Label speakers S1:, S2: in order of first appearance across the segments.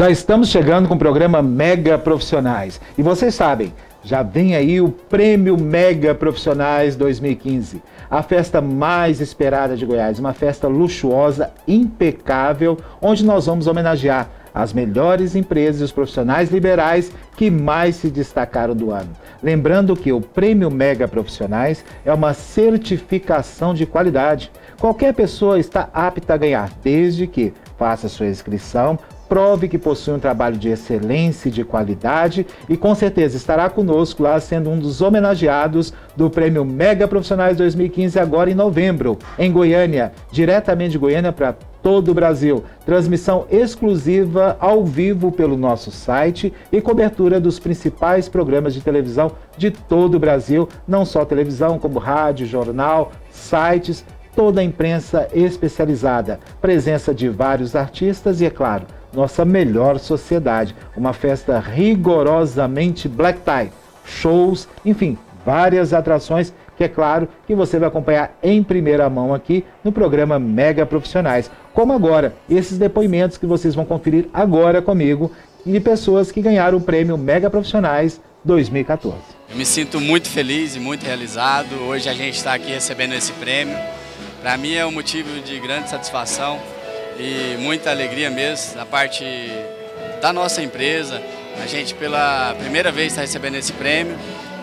S1: Já estamos chegando com o programa Mega Profissionais. E vocês sabem, já vem aí o Prêmio Mega Profissionais 2015. A festa mais esperada de Goiás, uma festa luxuosa, impecável, onde nós vamos homenagear as melhores empresas e os profissionais liberais que mais se destacaram do ano. Lembrando que o Prêmio Mega Profissionais é uma certificação de qualidade. Qualquer pessoa está apta a ganhar, desde que faça sua inscrição, prove que possui um trabalho de excelência e de qualidade e com certeza estará conosco lá sendo um dos homenageados do Prêmio Mega Profissionais 2015 agora em novembro, em Goiânia, diretamente de Goiânia para todo o Brasil. Transmissão exclusiva ao vivo pelo nosso site e cobertura dos principais programas de televisão de todo o Brasil, não só televisão, como rádio, jornal, sites, toda a imprensa especializada, presença de vários artistas e, é claro, nossa melhor sociedade. Uma festa rigorosamente black tie, shows, enfim, várias atrações que é claro que você vai acompanhar em primeira mão aqui no programa Mega Profissionais. Como agora, esses depoimentos que vocês vão conferir agora comigo de pessoas que ganharam o Prêmio Mega Profissionais 2014.
S2: Eu me sinto muito feliz e muito realizado. Hoje a gente está aqui recebendo esse prêmio. Para mim é um motivo de grande satisfação e muita alegria mesmo da parte da nossa empresa. A gente pela primeira vez está recebendo esse prêmio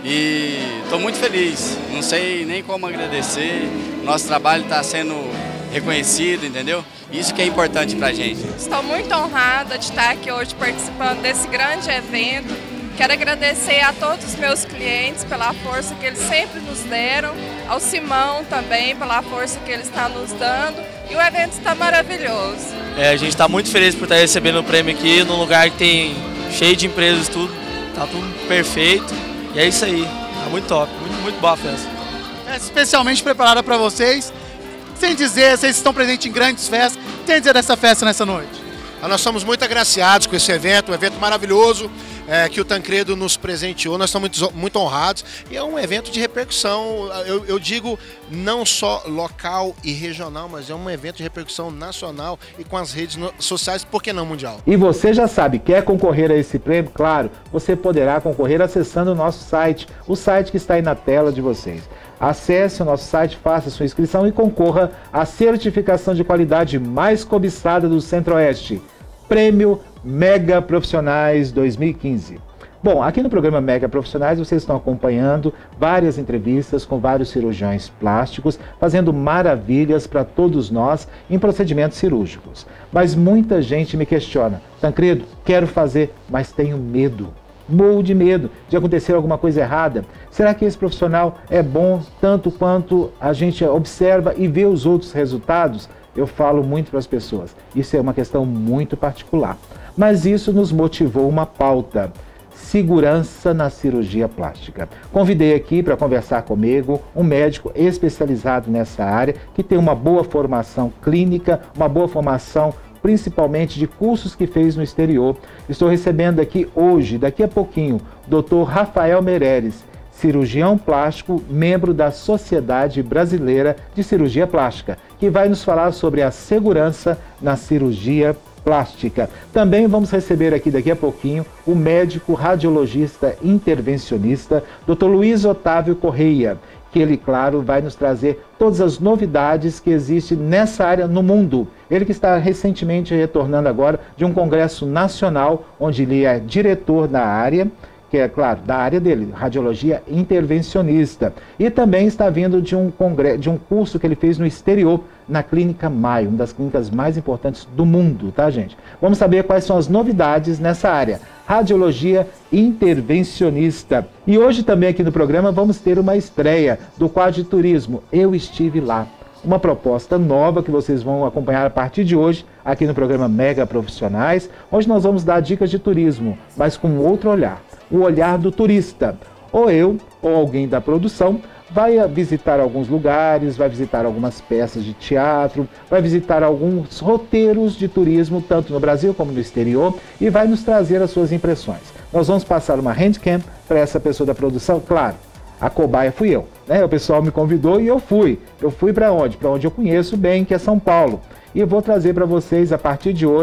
S2: e estou muito feliz, não sei nem como agradecer. Nosso trabalho está sendo reconhecido, entendeu? Isso que é importante para a gente.
S3: Estou muito honrada de estar aqui hoje participando desse grande evento. Quero agradecer a todos os meus clientes pela força que eles sempre nos deram, ao Simão também pela força que ele está nos dando, e o evento está maravilhoso.
S4: A gente está muito feliz por estar recebendo o prêmio aqui, num lugar que tem cheio de empresas, tudo, tá tudo perfeito, e é isso aí, tá muito top, muito boa a festa.
S5: É especialmente preparada para vocês, sem dizer, vocês estão presentes em grandes festas, tem a dizer dessa festa nessa noite?
S6: Nós somos muito agraciados com esse evento, um evento maravilhoso que o Tancredo nos presenteou, nós estamos muito honrados e é um evento de repercussão, eu digo não só local e regional, mas é um evento de repercussão nacional e com as redes sociais, por que não mundial?
S1: E você já sabe, quer concorrer a esse prêmio? Claro, você poderá concorrer acessando o nosso site, o site que está aí na tela de vocês. Acesse o nosso site, faça sua inscrição e concorra à certificação de qualidade mais cobiçada do Centro-Oeste, Prêmio Mega Profissionais 2015. Bom, aqui no programa Mega Profissionais vocês estão acompanhando várias entrevistas com vários cirurgiões plásticos, fazendo maravilhas para todos nós em procedimentos cirúrgicos. Mas muita gente me questiona, Tancredo, quero fazer, mas tenho medo. Morro de medo de acontecer alguma coisa errada. Será que esse profissional é bom tanto quanto a gente observa e vê os outros resultados? Eu falo muito para as pessoas. Isso é uma questão muito particular. Mas isso nos motivou uma pauta. Segurança na cirurgia plástica. Convidei aqui para conversar comigo um médico especializado nessa área, que tem uma boa formação clínica, uma boa formação principalmente de cursos que fez no exterior. Estou recebendo aqui hoje, daqui a pouquinho, o Dr. Rafael Meireles, cirurgião plástico, membro da Sociedade Brasileira de Cirurgia Plástica, que vai nos falar sobre a segurança na cirurgia plástica. Também vamos receber aqui daqui a pouquinho o médico radiologista intervencionista, Dr. Luiz Otávio Correia, que ele, claro, vai nos trazer todas as novidades que existem nessa área no mundo. Ele que está recentemente retornando agora de um congresso nacional, onde ele é diretor da área, que é, claro, da área dele, radiologia intervencionista. E também está vindo de um curso que ele fez no exterior, na Clínica Maio, uma das clínicas mais importantes do mundo, tá, gente? Vamos saber quais são as novidades nessa área, radiologia intervencionista. E hoje também aqui no programa vamos ter uma estreia do quadro de turismo, Eu Estive Lá. Uma proposta nova que vocês vão acompanhar a partir de hoje aqui no programa Mega Profissionais, onde nós vamos dar dicas de turismo, mas com outro olhar, o olhar do turista. Ou eu, ou alguém da produção, vai visitar alguns lugares, vai visitar algumas peças de teatro, vai visitar alguns roteiros de turismo, tanto no Brasil como no exterior, e vai nos trazer as suas impressões. Nós vamos passar uma handcam para essa pessoa da produção, claro. A cobaia fui eu, né? O pessoal me convidou e eu fui. Eu fui para onde? Para onde eu conheço bem, que é São Paulo. E eu vou trazer para vocês, a partir de hoje,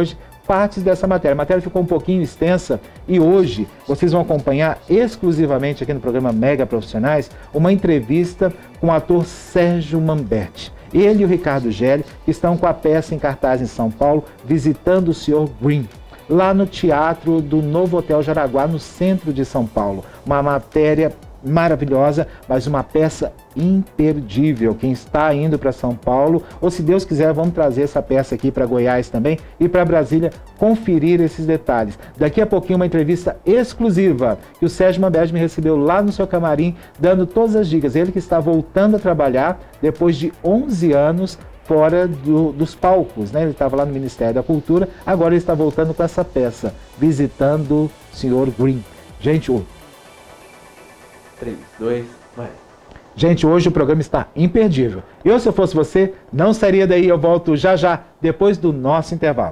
S1: partes dessa matéria. A matéria ficou um pouquinho extensa e hoje vocês vão acompanhar exclusivamente aqui no programa Mega Profissionais uma entrevista com o ator Sérgio Mamberti. Ele e o Ricardo Gelli estão com a peça em cartaz em São Paulo, Visitando o Sr. Green, lá no Teatro do Novo Hotel Jaraguá, no centro de São Paulo. Uma matéria maravilhosa, mas uma peça imperdível. Quem está indo para São Paulo, ou se Deus quiser, vamos trazer essa peça aqui para Goiás também e para Brasília conferir esses detalhes. Daqui a pouquinho uma entrevista exclusiva que o Sérgio Mamberti me recebeu lá no seu camarim, dando todas as dicas. Ele que está voltando a trabalhar depois de 11 anos fora dos palcos, né? Ele estava lá no Ministério da Cultura, agora ele está voltando com essa peça, Visitando o Sr. Green. Gente,
S7: 3, 2, vai.
S1: Gente, hoje o programa está imperdível. Eu, se eu fosse você, não sairia daí. Eu volto já já, depois do nosso intervalo.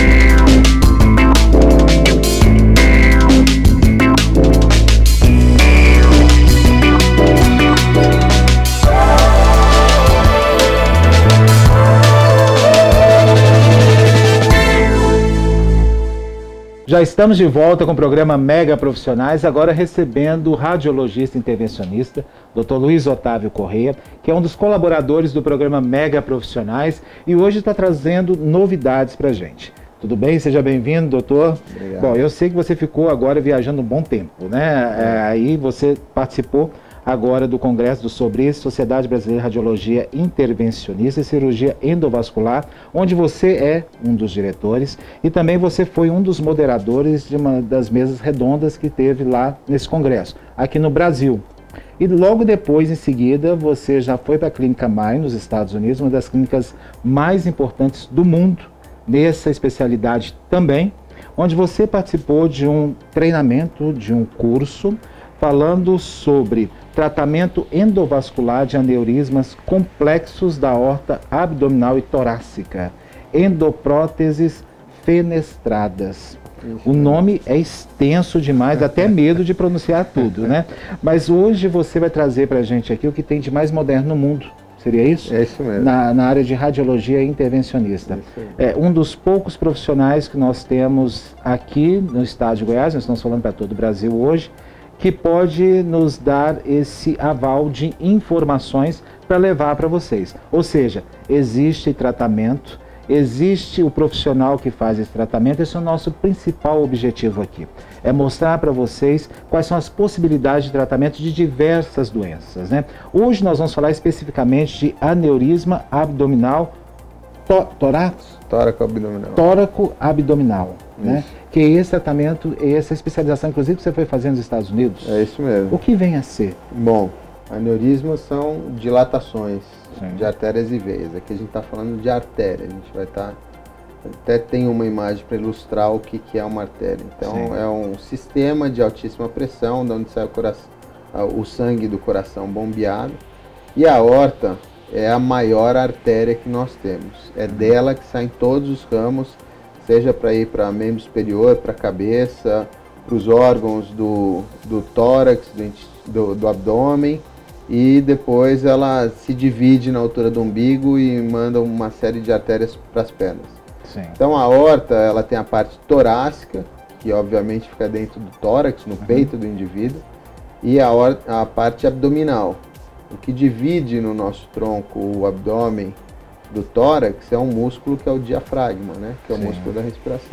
S1: Já estamos de volta com o programa Mega Profissionais, agora recebendo o radiologista intervencionista, Dr. Luiz Otávio Correia, que é um dos colaboradores do programa Mega Profissionais e hoje está trazendo novidades para a gente. Tudo bem? Seja bem-vindo, doutor.
S7: Obrigado.
S1: Bom, eu sei que você ficou agora viajando um bom tempo, né? Aí você participou agora do Congresso do SOBRI, Sociedade Brasileira de Radiologia Intervencionista e Cirurgia Endovascular, onde você é um dos diretores e também você foi um dos moderadores de uma das mesas redondas que teve lá nesse congresso, aqui no Brasil. E logo depois, em seguida, você já foi para a Clínica Mayo, nos Estados Unidos, uma das clínicas mais importantes do mundo, nessa especialidade também, onde você participou de um treinamento, de um curso, falando sobre tratamento endovascular de aneurismas complexos da aorta abdominal e torácica, endopróteses fenestradas. O nome é extenso demais, dá até medo de pronunciar tudo, né? Mas hoje você vai trazer para a gente aqui o que tem de mais moderno no mundo. Seria isso?
S7: É isso mesmo.
S1: Na área de radiologia intervencionista. É um dos poucos profissionais que nós temos aqui no estado de Goiás, nós estamos falando para todo o Brasil hoje, que pode nos dar esse aval de informações para levar para vocês. Ou seja, existe tratamento, existe o profissional que faz esse tratamento, esse é o nosso principal objetivo aqui. É mostrar para vocês quais são as possibilidades de tratamento de diversas doenças, né? Hoje nós vamos falar especificamente de aneurisma abdominal
S7: Tóraco-abdominal.
S1: Tóraco-abdominal, né? Que é esse tratamento, essa especialização, inclusive, que você foi fazendo nos Estados Unidos.
S7: É isso mesmo.
S1: O que vem a ser?
S7: Bom, aneurismas são dilatações
S1: Sim.
S7: de artérias e veias. Aqui a gente está falando de artéria. A gente vai estar... Até tem uma imagem para ilustrar o que é uma artéria. Então,
S1: Sim.
S7: é um sistema de altíssima pressão, de onde sai o sangue do coração bombeado. E a aorta é a maior artéria que nós temos. É dela que saem todos os ramos, seja para ir para membro superior, para a cabeça, para os órgãos do tórax, do abdômen, e depois ela se divide na altura do umbigo e manda uma série de artérias para as pernas.
S1: Sim.
S7: Então a aorta, ela tem a parte torácica, que obviamente fica dentro do tórax, no peito do indivíduo, e a parte abdominal. O que divide no nosso tronco o abdômen do tórax é um músculo que é o diafragma, né? Que é o
S1: Sim.
S7: músculo da respiração.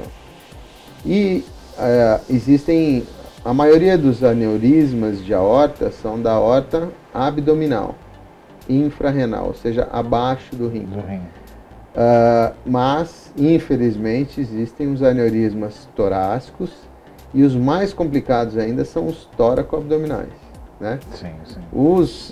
S7: E existem, a maioria dos aneurismas de aorta são da aorta abdominal, infrarrenal, ou seja, abaixo do rim.
S1: Do rim.
S7: Mas, infelizmente, existem os aneurismas torácicos e os mais complicados ainda são os tóraco-abdominais, né?
S1: Sim, sim.
S7: Os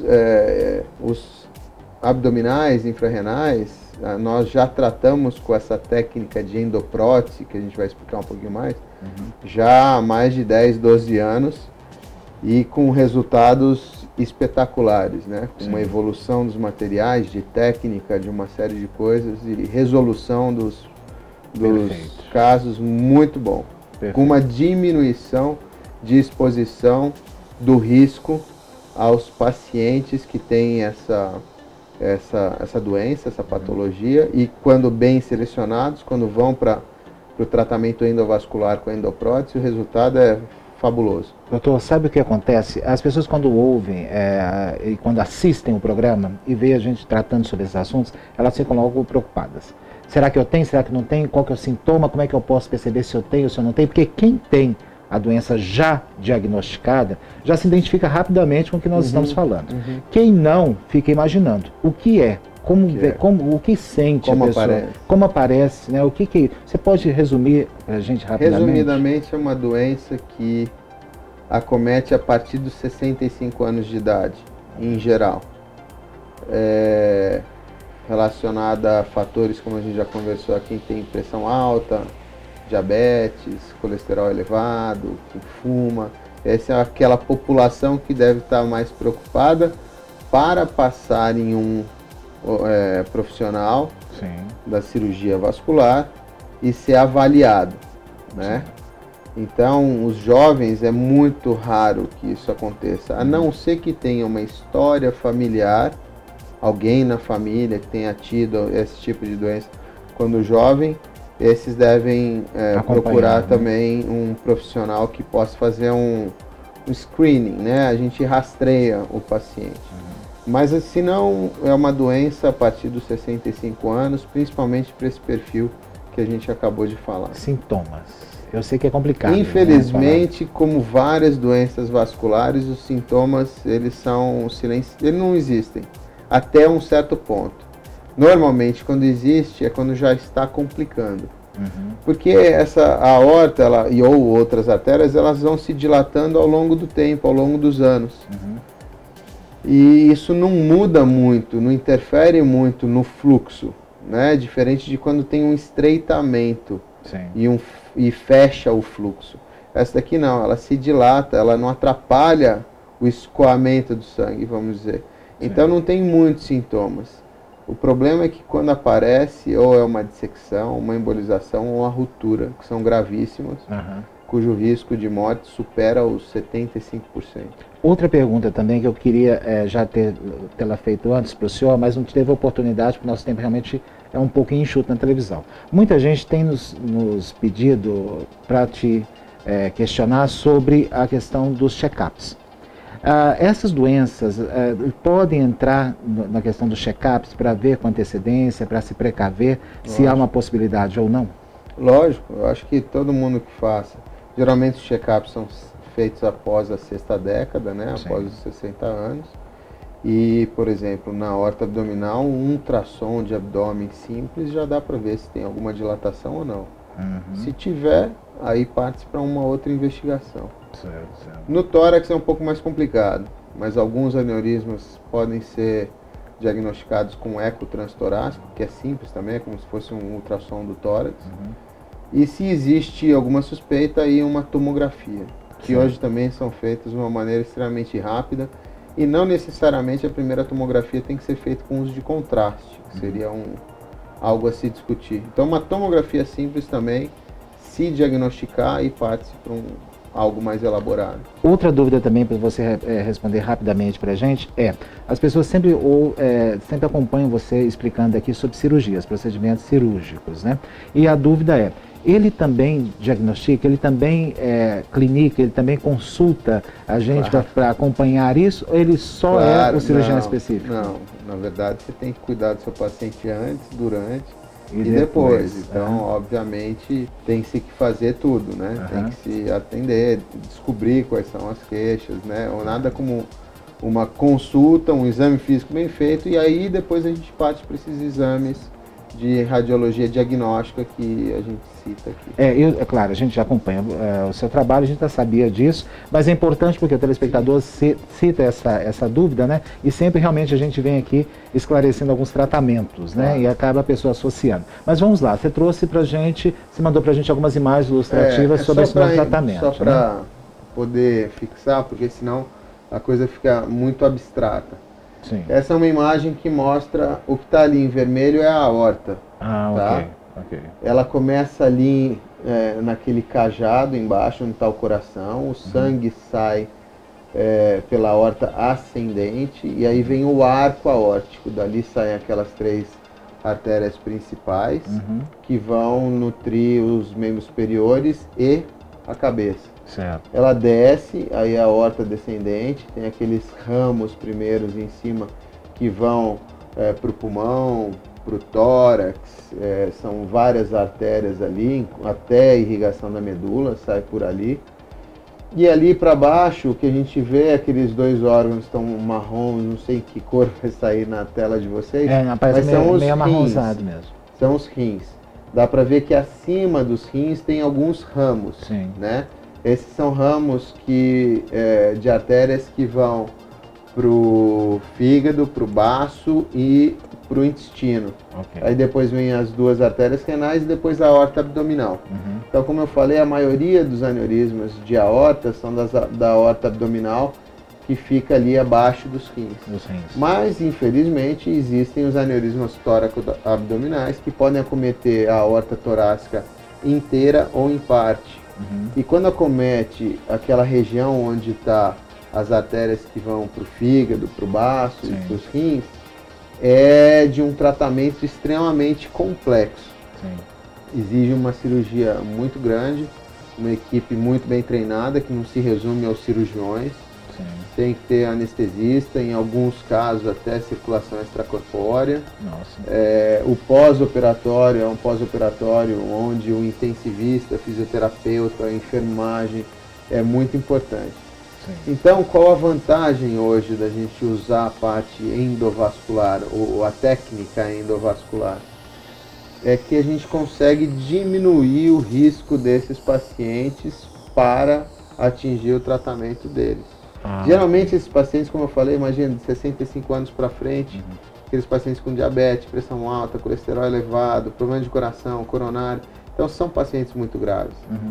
S7: abdominais, infrarrenais, nós já tratamos com essa técnica de endoprótese, que a gente vai explicar um pouquinho mais, já há mais de 10, 12 anos, e com resultados espetaculares, né? Com uma evolução dos materiais, de técnica, de uma série de coisas, e resolução dos casos muito bom.
S1: Perfeito.
S7: Com uma diminuição de exposição do risco aos pacientes que têm essa doença, essa patologia, e quando bem selecionados, quando vão para para o tratamento endovascular com a endoprótese, o resultado é fabuloso.
S1: Doutor, sabe o que acontece? As pessoas quando ouvem e quando assistem o programa e veem a gente tratando sobre esses assuntos, elas ficam logo preocupadas. Será que eu tenho? Será que não tenho? Qual que é o sintoma? Como é que eu posso perceber se eu tenho ou se eu não tenho? Porque quem tem a doença já diagnosticada, já se identifica rapidamente com o que nós estamos falando. Quem não, fica imaginando o que é, o que sente
S7: como
S1: a pessoa,
S7: aparece.
S1: como aparece, né? Você pode resumir para a gente rapidamente?
S7: Resumidamente, é uma doença que acomete a partir dos 65 anos de idade, em geral. Relacionada a fatores como a gente já conversou aqui, quem tem pressão alta, diabetes, colesterol elevado, quem fuma. Essa é aquela população que deve estar mais preocupada para passar em um profissional da cirurgia vascular e ser avaliado, né? Então, os jovens é muito raro que isso aconteça, a não ser que tenha uma história familiar, alguém na família que tenha tido esse tipo de doença quando jovem. Esses devem procurar também um profissional que possa fazer um screening, né? A gente rastreia o paciente. Mas se não, é uma doença a partir dos 65 anos, principalmente para esse perfil que a gente acabou de falar.
S1: Sintomas. Eu sei que é complicado.
S7: Infelizmente, como várias doenças vasculares, os sintomas, eles não existem até um certo ponto. Normalmente, quando existe, é quando já está complicando. Porque a aorta ou outras artérias, elas vão se dilatando ao longo do tempo, ao longo dos anos. E isso não muda muito, não interfere muito no fluxo, né? Diferente de quando tem um estreitamento e fecha o fluxo. Essa daqui não, ela se dilata, ela não atrapalha o escoamento do sangue, vamos dizer. Então não tem muitos sintomas. O problema é que quando aparece, ou é uma dissecção, uma embolização ou uma ruptura, que são gravíssimas, cujo risco de morte supera os 75%.
S1: Outra pergunta também que eu queria já tê-la feito antes para o senhor, mas não teve oportunidade, porque o nosso tempo realmente é um pouquinho enxuto na televisão. Muita gente tem nos pedido para te questionar sobre a questão dos check-ups. Essas doenças podem entrar na questão dos check-ups para ver com antecedência, para se precaver, se há uma possibilidade ou não?
S7: Lógico, eu acho que todo mundo que faça. Geralmente os check-ups são feitos após a 6ª década, né? Após os 60 anos. E, por exemplo, na aorta abdominal, um ultrassom de abdômen simples já dá para ver se tem alguma dilatação ou não. Se tiver, aí parte para uma outra investigação. No tórax é um pouco mais complicado, mas alguns aneurismas podem ser diagnosticados com eco transtorácico, que é simples também, é como se fosse um ultrassom do tórax. E se existe alguma suspeita, aí uma tomografia, que hoje também são feitas de uma maneira extremamente rápida, e não necessariamente a primeira tomografia tem que ser feita com uso de contraste, que seria algo a se discutir. Então uma tomografia simples também, se diagnosticar e parte para algo mais elaborado.
S1: Outra dúvida também para você responder rapidamente para a gente as pessoas sempre acompanham você explicando aqui sobre cirurgias, procedimentos cirúrgicos, né? E a dúvida ele também diagnostica, ele também clinica, ele também consulta a gente para acompanhar isso, ou ele só é o cirurgião específico?
S7: Não, na verdade você tem que cuidar do seu paciente antes, durante e depois. Então, obviamente, tem-se que fazer tudo, né? Tem que se atender, descobrir quais são as queixas, né? Ou nada como uma consulta, um exame físico bem feito, e aí depois a gente parte para esses exames de radiologia diagnóstica que a gente cita aqui.
S1: É claro, a gente já acompanha o seu trabalho, a gente já sabia disso, mas é importante porque o telespectador cita essa dúvida, né? E sempre realmente a gente vem aqui esclarecendo alguns tratamentos, né? E acaba a pessoa associando. Mas vamos lá, você trouxe pra gente, você mandou pra gente algumas imagens ilustrativas sobre esse novo tratamento.
S7: Só para poder fixar, porque senão a coisa fica muito abstrata. Essa é uma imagem que mostra o que está ali em vermelho é a aorta.
S1: Ok.
S7: Ela começa ali naquele cajado embaixo onde está o coração, o sangue sai pela aorta ascendente e aí vem o arco aórtico, dali saem aquelas 3 artérias principais que vão nutrir os membros superiores e a cabeça.
S1: Certo.
S7: Ela desce, aí a aorta descendente, tem aqueles ramos primeiros em cima que vão para o pulmão, para o tórax, são várias artérias ali, até a irrigação da medula, sai por ali. E ali para baixo, o que a gente vê é aqueles dois órgãos estão marrom, não sei que cor vai sair na tela de vocês,
S1: parece
S7: mas são os
S1: meio
S7: rins,
S1: amarronzado mesmo.
S7: são os rins. Dá para ver que acima dos rins tem alguns ramos,
S1: Sim.
S7: né? Esses são ramos de artérias que vão para o fígado, para o baço e para o intestino.
S1: Okay.
S7: Aí depois vem as duas artérias renais e depois a aorta abdominal. Então, como eu falei, a maioria dos aneurismas de aorta são da aorta abdominal, que fica ali abaixo dos rins. Mas, infelizmente, existem os aneurismas tóraco-abdominais que podem acometer a aorta torácica inteira ou em parte. E quando acomete aquela região onde está as artérias que vão para o fígado, para o baço e para os rins, é de um tratamento extremamente complexo. Exige uma cirurgia muito grande, uma equipe muito bem treinada, que não se resume aos cirurgiões. Tem que ter anestesista, em alguns casos até circulação extracorpórea. O pós-operatório é um pós-operatório onde o intensivista, fisioterapeuta, a enfermagem é muito importante. Então, qual a vantagem hoje da gente usar a parte endovascular, ou a técnica endovascular? É que a gente consegue diminuir o risco desses pacientes para atingir o tratamento deles. Geralmente esses pacientes, como eu falei, imagina, de 65 anos para frente, aqueles pacientes com diabetes, pressão alta, colesterol elevado, problema de coração, coronário, então são pacientes muito graves.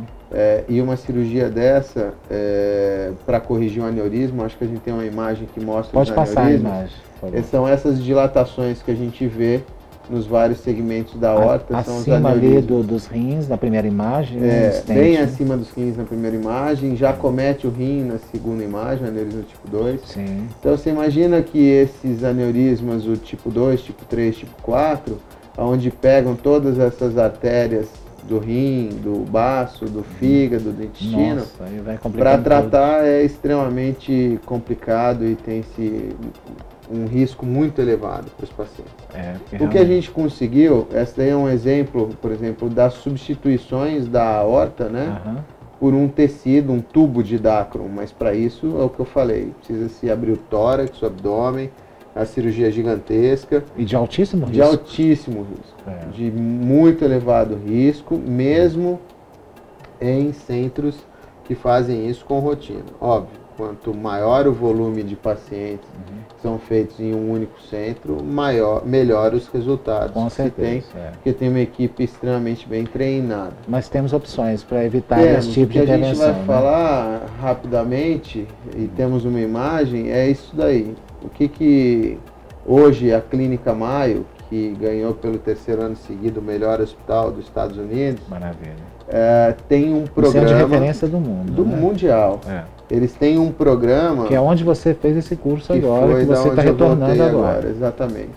S7: E uma cirurgia dessa, para corrigir um aneurisma, acho que a gente tem uma imagem que mostra os aneurismas. São essas dilatações que a gente vê nos vários segmentos da aorta.
S1: Acima ali dos rins, na primeira imagem.
S7: Bem acima dos rins na primeira imagem, já comete o rim na segunda imagem, aneurisma tipo 2. Então você imagina que esses aneurismas, o tipo 2, tipo 3, tipo 4, onde pegam todas essas artérias do rim, do baço, do fígado, do intestino, para tratar é extremamente complicado e tem-se um risco muito elevado para os pacientes. O que a gente conseguiu, esse daí é um exemplo, por exemplo, das substituições da aorta, né, por um tecido, um tubo de Dacron, mas para isso é o que eu falei, precisa se abrir o tórax, o abdômen, a cirurgia gigantesca.
S1: E de altíssimo risco?
S7: De altíssimo risco, de muito elevado risco, mesmo em centros que fazem isso com rotina. Óbvio, quanto maior o volume de pacientes que são feitos em um único centro, melhor os resultados
S1: com certeza,
S7: porque tem uma equipe extremamente bem treinada.
S1: Mas temos opções para evitar esse tipo de intervenção.
S7: O que a gente vai falar rapidamente, e temos uma imagem, é isso daí. O que hoje a Clínica Mayo, que ganhou pelo 3º ano seguido o melhor hospital dos Estados Unidos, tem um programa...
S1: Isso é de referência do mundo, né?
S7: Mundial. Eles têm um programa...
S1: Que é onde você fez esse curso agora, que você está retornando agora.
S7: Exatamente.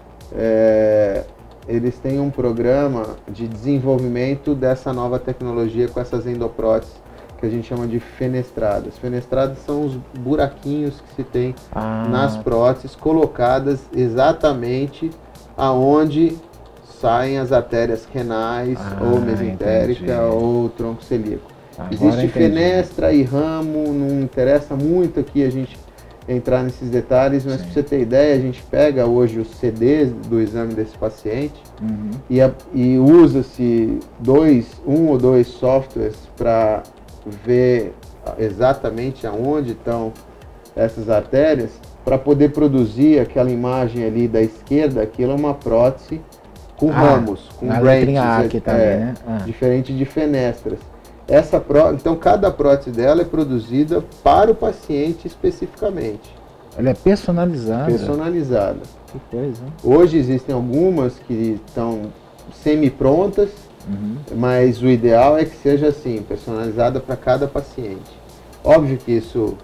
S7: Eles têm um programa de desenvolvimento dessa nova tecnologia com essas endopróteses, que a gente chama de fenestradas. Fenestradas são os buraquinhos que se tem nas próteses, colocadas exatamente aonde saem as artérias renais, ou mesentérica, ou tronco celíaco. Existe fenestra e ramo, não interessa muito aqui a gente entrar nesses detalhes, mas para você ter ideia, a gente pega hoje os CDs do exame desse paciente e usa-se um ou dois softwares para ver exatamente aonde estão essas artérias, para poder produzir aquela imagem ali da esquerda. Aquilo é uma prótese com ramos, com branches,
S1: né?
S7: Diferente de fenestras. Então cada prótese dela é produzida para o paciente especificamente.
S1: Ela é personalizada?
S7: Personalizada.
S1: Que coisa, hein?
S7: Hoje existem algumas que estão semi-prontas, mas o ideal é que seja assim, personalizada para cada paciente. Óbvio que isso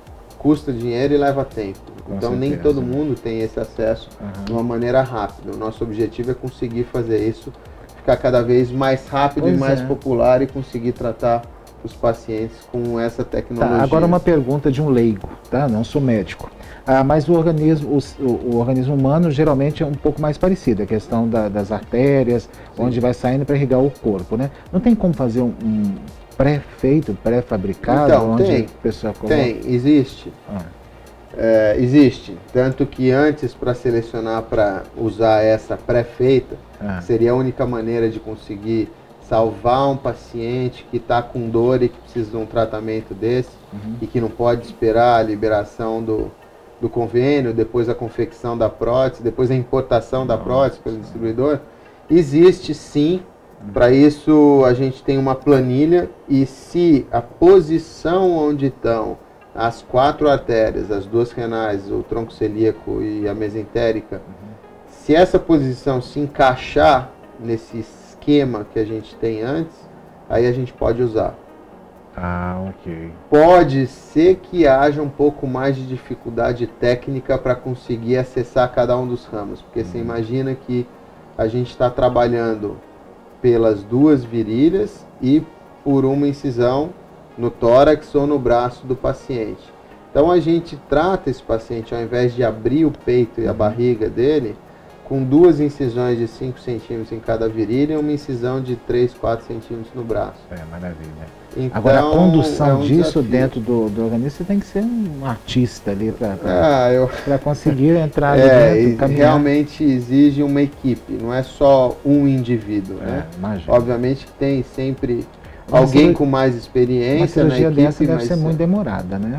S7: custa dinheiro e leva tempo. Então nem todo mundo tem esse acesso de uma maneira rápida. O nosso objetivo é conseguir fazer isso, ficar cada vez mais rápido e mais popular e conseguir tratar os pacientes com essa tecnologia.
S1: Tá, agora uma pergunta de um leigo, tá? Não sou médico. Mas o organismo humano geralmente é um pouco mais parecido, a questão das artérias, onde vai saindo para irrigar o corpo, né? Não tem como fazer um pré-feito, pré-fabricado?
S7: Então,
S1: onde
S7: tem,
S1: a pessoa coloca...
S7: existe. Existe, tanto que antes para selecionar para usar essa pré-feita, seria a única maneira de conseguir salvar um paciente que está com dor e que precisa de um tratamento desse e que não pode esperar a liberação do convênio, depois a confecção da prótese, depois a importação da prótese pelo distribuidor. Existe sim, para isso a gente tem uma planilha e se a posição onde estão as 4 artérias, as 2 renais, o tronco celíaco e a mesentérica, se essa posição se encaixar nesse esquema que a gente tem antes, aí a gente pode usar.
S1: Ok.
S7: Pode ser que haja um pouco mais de dificuldade técnica para conseguir acessar cada um dos ramos, porque você imagina que a gente está trabalhando pelas 2 virilhas e por uma incisão no tórax ou no braço do paciente. Então a gente trata esse paciente, ao invés de abrir o peito e a barriga dele, com 2 incisões de 5 centímetros em cada virilha e uma incisão de 3, 4 centímetros no braço.
S1: Maravilha.
S7: Então,
S1: agora, a condução disso
S7: desafio.
S1: dentro do organismo, você tem que ser um artista ali para conseguir entrar ali dentro, caminhar.
S7: Realmente exige uma equipe, não é só um indivíduo. Né? Obviamente que tem sempre alguém com mais experiência na equipe.
S1: Uma cirurgia dessa deve ser muito demorada, né?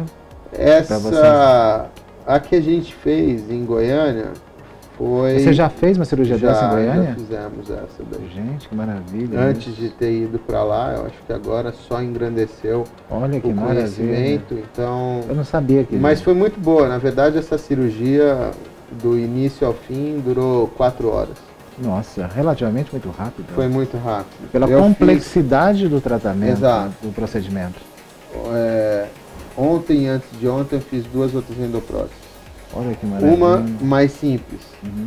S7: A que a gente fez em Goiânia foi...
S1: Você já fez uma cirurgia dessa em Goiânia?
S7: Já fizemos essa daí.
S1: Gente, que maravilha.
S7: Antes de ter ido para lá, eu acho que agora só engrandeceu o conhecimento. Então,
S1: eu não sabia que...
S7: Mas foi muito boa. Na verdade, essa cirurgia, do início ao fim, durou 4 horas.
S1: Nossa, relativamente muito rápido.
S7: Foi muito rápido.
S1: Pela complexidade do tratamento, do procedimento.
S7: Ontem e antes de ontem eu fiz 2 outras endopróteses.
S1: Olha que maravilha.
S7: Uma mais simples,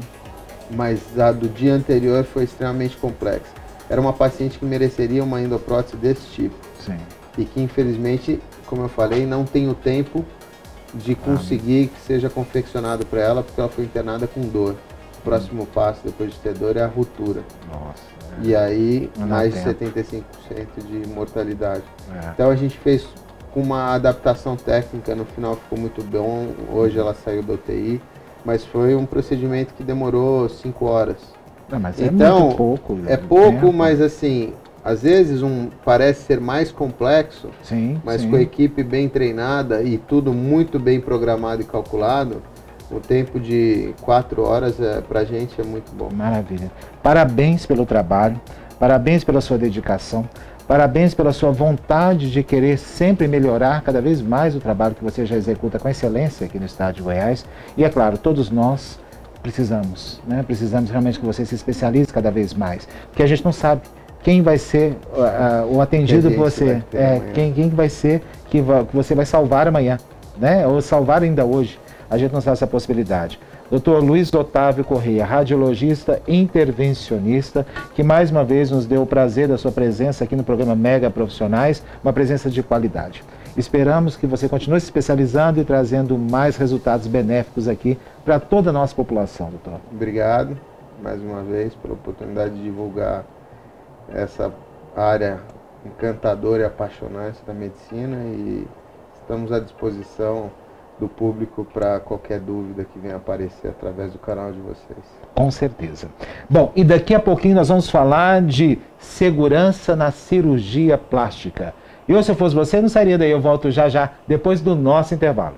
S7: mas a do dia anterior foi extremamente complexa. Era uma paciente que mereceria uma endoprótese desse tipo.
S1: Sim.
S7: E que infelizmente, como eu falei, não tem o tempo de conseguir que seja confeccionado para ela, porque ela foi internada com dor. O próximo passo depois de ter dor é a ruptura.
S1: Nossa.
S7: E aí, mais de 75% de mortalidade. Então a gente fez com uma adaptação técnica, no final ficou muito bom. Hoje ela saiu da UTI, mas foi um procedimento que demorou 5 horas.
S1: Mas então, é muito pouco.
S7: É pouco, mas assim, às vezes parece ser mais complexo, mas com a equipe bem treinada e tudo muito bem programado e calculado, o tempo de 4 horas pra gente é muito bom.
S1: Maravilha. Parabéns pelo trabalho, parabéns pela sua dedicação, parabéns pela sua vontade de querer sempre melhorar cada vez mais o trabalho que você já executa com excelência aqui no estado de Goiás. E é claro, todos nós precisamos, né? Precisamos realmente que você se especialize cada vez mais, porque a gente não sabe quem vai ser o atendido por você, quem vai ser que você vai salvar amanhã, né? Ou salvar ainda hoje. A gente não sabe essa possibilidade. Dr. Luiz Otávio Correia, radiologista intervencionista, que mais uma vez nos deu o prazer da sua presença aqui no programa Mega Profissionais, uma presença de qualidade. Esperamos que você continue se especializando e trazendo mais resultados benéficos aqui para toda a nossa população, doutor.
S7: Obrigado, mais uma vez, pela oportunidade de divulgar essa área encantadora e apaixonante da medicina, e estamos à disposição do público para qualquer dúvida que venha aparecer através do canal de vocês.
S1: Com certeza. Bom, e daqui a pouquinho nós vamos falar de segurança na cirurgia plástica. Eu, se eu fosse você, não sairia daí. Eu volto já já, depois do nosso intervalo.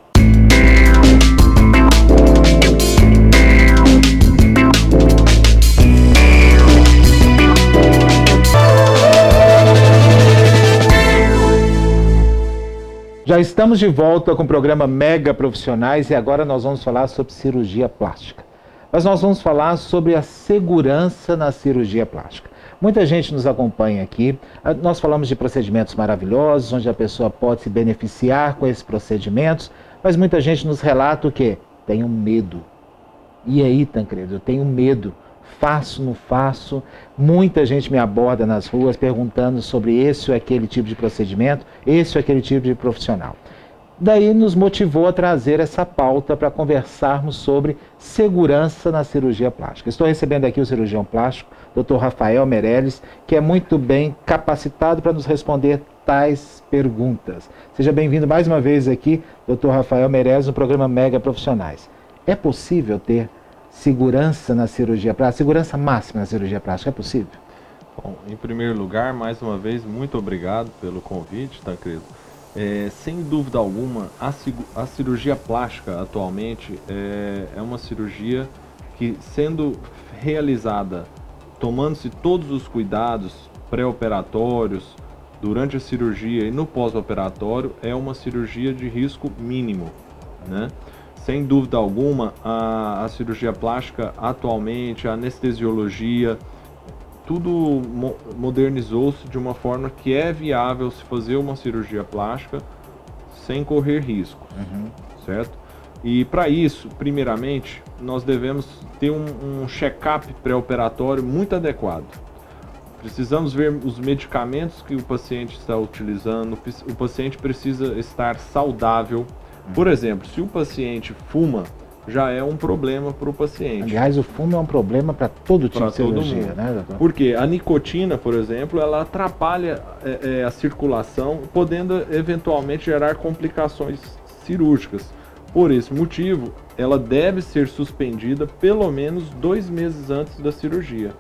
S1: Já estamos de volta com o programa Mega Profissionais e agora nós vamos falar sobre cirurgia plástica. Mas nós vamos falar sobre a segurança na cirurgia plástica. Muita gente nos acompanha aqui. Nós falamos de procedimentos maravilhosos, onde a pessoa pode se beneficiar com esses procedimentos, mas muita gente nos relata o quê? Tenho medo. E aí, Tancredo, eu tenho medo. Faço, não faço? Muita gente me aborda nas ruas perguntando sobre esse ou aquele tipo de procedimento, esse ou aquele tipo de profissional. Daí nos motivou a trazer essa pauta para conversarmos sobre segurança na cirurgia plástica. Estou recebendo aqui o cirurgião plástico, Dr. Rafael Meirelles, que é muito bem capacitado para nos responder tais perguntas. Seja bem-vindo mais uma vez aqui, Dr. Rafael Meirelles, no programa Mega Profissionais. É possível ter segurança na cirurgia plástica, segurança máxima na cirurgia plástica, é possível?
S8: Bom, em primeiro lugar, mais uma vez, muito obrigado pelo convite, Tancredo. Sem dúvida alguma, a cirurgia plástica atualmente é uma cirurgia que, sendo realizada, tomando-se todos os cuidados pré-operatórios, durante a cirurgia e no pós-operatório, é uma cirurgia de risco mínimo, né? Sem dúvida alguma, a cirurgia plástica atualmente, a anestesiologia, tudo modernizou-se de uma forma que é viável se fazer uma cirurgia plástica sem correr risco, certo? E para isso, primeiramente, nós devemos ter um check-up pré-operatório muito adequado. Precisamos ver os medicamentos que o paciente está utilizando, o paciente precisa estar saudável. Por exemplo, se o paciente fuma, já é um problema para o paciente.
S1: Aliás, o fumo é um problema para todo tipo de cirurgia, né, doutor?
S8: Porque a nicotina, por exemplo, ela atrapalha a circulação, podendo eventualmente gerar complicações cirúrgicas. Por esse motivo, ela deve ser suspendida pelo menos 2 meses antes da cirurgia.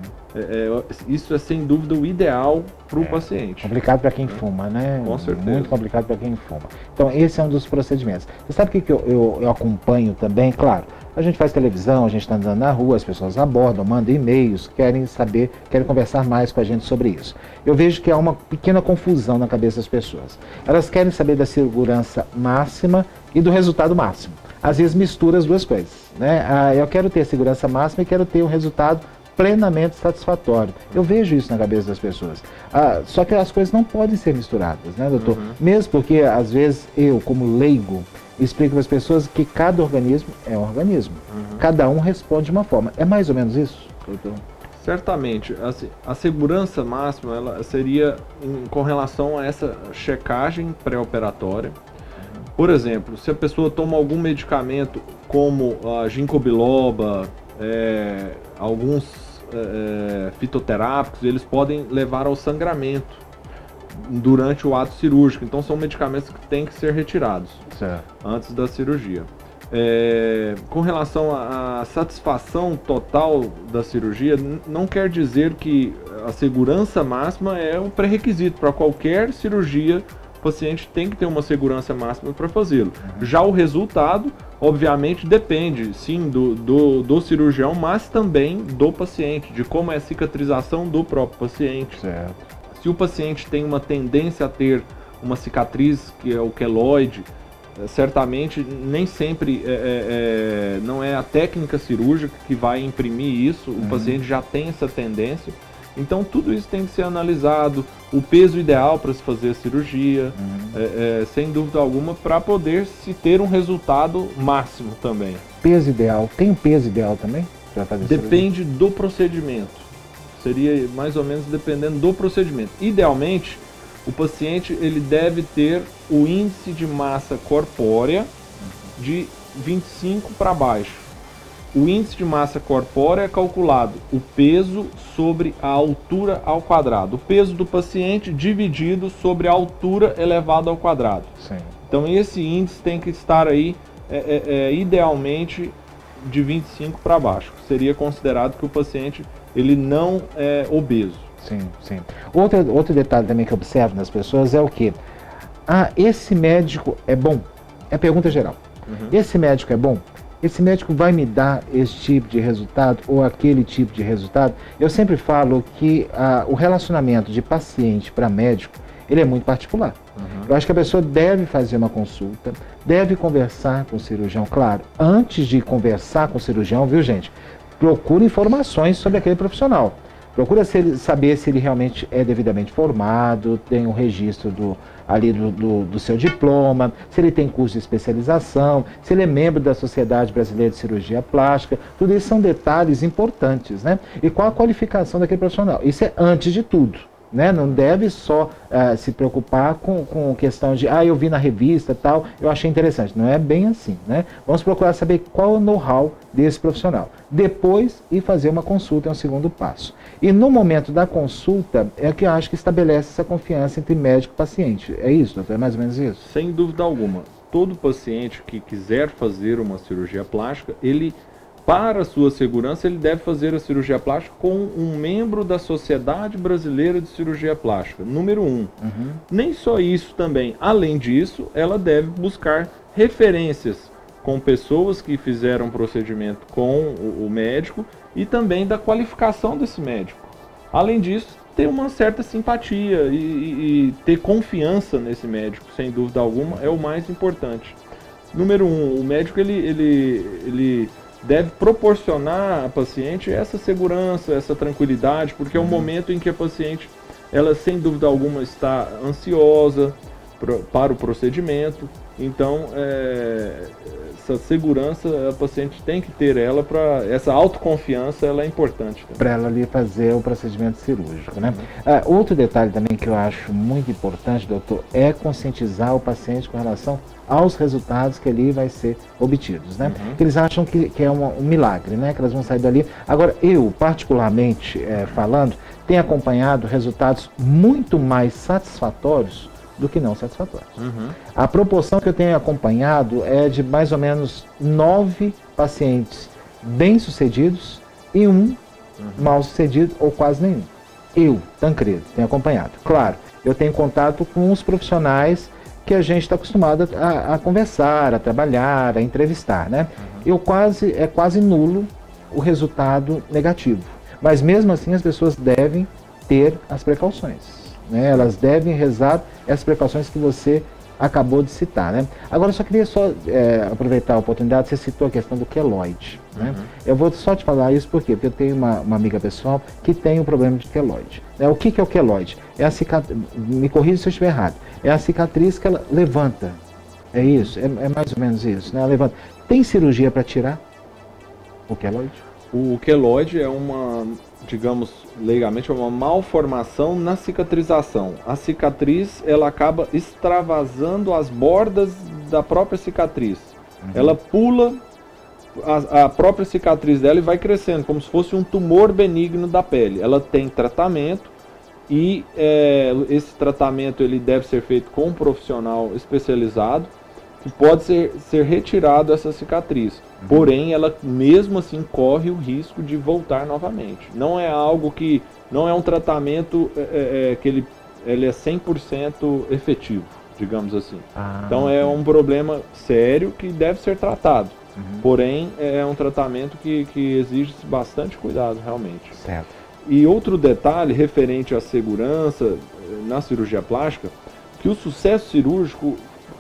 S8: Isso é sem dúvida o ideal para o paciente.
S1: Complicado para quem fuma, né?
S8: Com certeza.
S1: Muito complicado para quem fuma. Então esse é um dos procedimentos. Você sabe o que eu acompanho também? Claro, a gente faz televisão, a gente está andando na rua, as pessoas abordam, mandam e-mails, querem saber, querem conversar mais com a gente sobre isso. Eu vejo que há uma pequena confusão na cabeça das pessoas. Elas querem saber da segurança máxima e do resultado máximo. Às vezes mistura as duas coisas, né? Eu quero ter segurança máxima e quero ter um resultado plenamente satisfatório. Eu vejo isso na cabeça das pessoas. Só que as coisas não podem ser misturadas, né, doutor? Mesmo porque, às vezes, eu, como leigo, explico para as pessoas que cada organismo é um organismo. Cada um responde de uma forma. É mais ou menos isso, doutor?
S8: Certamente. Assim, a segurança máxima ela seria com relação a essa checagem pré-operatória. Por exemplo, se a pessoa toma algum medicamento como a ginkgo biloba, alguns fitoterápicos, eles podem levar ao sangramento durante o ato cirúrgico. Então são medicamentos que têm que ser retirados antes da cirurgia. Com relação à satisfação total da cirurgia, não quer dizer que a segurança máxima é um pré-requisito para qualquer cirurgia. O paciente tem que ter uma segurança máxima para fazê-lo. Já o resultado, obviamente, depende, sim, do cirurgião, mas também do paciente, de como é a cicatrização do próprio paciente.
S1: Certo.
S8: Se o paciente tem uma tendência a ter uma cicatriz, que é o queloide, certamente nem sempre não é a técnica cirúrgica que vai imprimir isso, o paciente já tem essa tendência. Então tudo isso tem que ser analisado, o peso ideal para se fazer a cirurgia, sem dúvida alguma, para poder se ter um resultado máximo também.
S1: Peso ideal, tem um peso ideal também para fazer
S8: Depende do procedimento, seria mais ou menos dependendo do procedimento. Idealmente, o paciente ele deve ter o índice de massa corpórea de 25 para baixo. O índice de massa corpórea é calculado o peso sobre a altura ao quadrado. O peso do paciente dividido sobre a altura elevado ao quadrado.
S1: Sim.
S8: Então esse índice tem que estar aí, idealmente, de 25 para baixo. Seria considerado que o paciente ele não é obeso.
S1: Sim, sim. Outro detalhe também que eu observo nas pessoas é o quê? Esse médico é bom? É pergunta geral. Esse médico é bom? Esse médico vai me dar esse tipo de resultado ou aquele tipo de resultado? Eu sempre falo que o relacionamento de paciente para médico, ele é muito particular. Eu acho que a pessoa deve fazer uma consulta, deve conversar com o cirurgião, claro. Antes de conversar com o cirurgião, viu, gente? Procure informações sobre aquele profissional. Procura saber se ele realmente é devidamente formado, tem um registro do seu diploma, se ele tem curso de especialização, se ele é membro da Sociedade Brasileira de Cirurgia Plástica. Tudo isso são detalhes importantes, né? E qual a qualificação daquele profissional? Isso é antes de tudo. Né? Não deve só se preocupar com questão de eu vi na revista tal, eu achei interessante. Não é bem assim, né? Vamos procurar saber qual é o know-how desse profissional. Depois, ir fazer uma consulta é um segundo passo. E no momento da consulta é que eu acho que estabelece essa confiança entre médico e paciente. É isso, doutor? É mais ou menos isso?
S8: Sem dúvida alguma. Todo paciente que quiser fazer uma cirurgia plástica, para a sua segurança, ele deve fazer a cirurgia plástica com um membro da Sociedade Brasileira de Cirurgia Plástica, número 1. Nem só isso também. Além disso, ela deve buscar referências com pessoas que fizeram procedimento com o médico e também da qualificação desse médico. Além disso, ter uma certa simpatia e ter confiança nesse médico, sem dúvida alguma, é o mais importante. Número 1, o médico ele deve proporcionar à paciente essa segurança, essa tranquilidade, porque é um momento em que a paciente, ela sem dúvida alguma está ansiosa para o procedimento. Então, essa segurança a paciente tem que ter essa autoconfiança, ela é importante.
S1: Para ela ali fazer o procedimento cirúrgico, né? Outro detalhe também que eu acho muito importante, doutor, é conscientizar o paciente com relação aos resultados que ali vai ser obtidos, né? Porque eles acham que é um milagre, né? Que elas vão sair dali. Agora, eu, particularmente falando, tenho acompanhado resultados muito mais satisfatórios do que não satisfatórios. A proporção que eu tenho acompanhado é de mais ou menos 9 pacientes bem-sucedidos e um mal-sucedido ou quase nenhum. Eu, Tancredo, tenho acompanhado. Claro, eu tenho contato com os profissionais que a gente está acostumado a conversar, a trabalhar, a entrevistar, né? É quase nulo o resultado negativo. Mas mesmo assim as pessoas devem ter as precauções, né? Elas devem rezar essas precauções que você acabou de citar, né? Agora eu só queria aproveitar a oportunidade, você citou a questão do queloide, né? Eu vou só te falar isso porque eu tenho uma amiga pessoal que tem um problema de queloide. O que é o queloide? É a cicatriz, me corrija se eu estiver errado, é a cicatriz que ela levanta. É isso? É mais ou menos isso, né? Ela levanta. Tem cirurgia para tirar o queloide?
S8: O queloide é digamos, legalmente, é uma malformação na cicatrização. A cicatriz, ela acaba extravasando as bordas da própria cicatriz. Ela pula a própria cicatriz dela e vai crescendo, como se fosse um tumor benigno da pele. Ela tem tratamento e esse tratamento ele deve ser feito com um profissional especializado que pode ser retirado essa cicatriz. Porém, ela mesmo assim corre o risco de voltar novamente. Não é algo que... Não é um tratamento que ele é 100% efetivo, digamos assim. Então é um problema sério que deve ser tratado. Porém, é um tratamento que exige bastante cuidado, realmente.
S1: Certo.
S8: E outro detalhe referente à segurança na cirurgia plástica, que o sucesso cirúrgico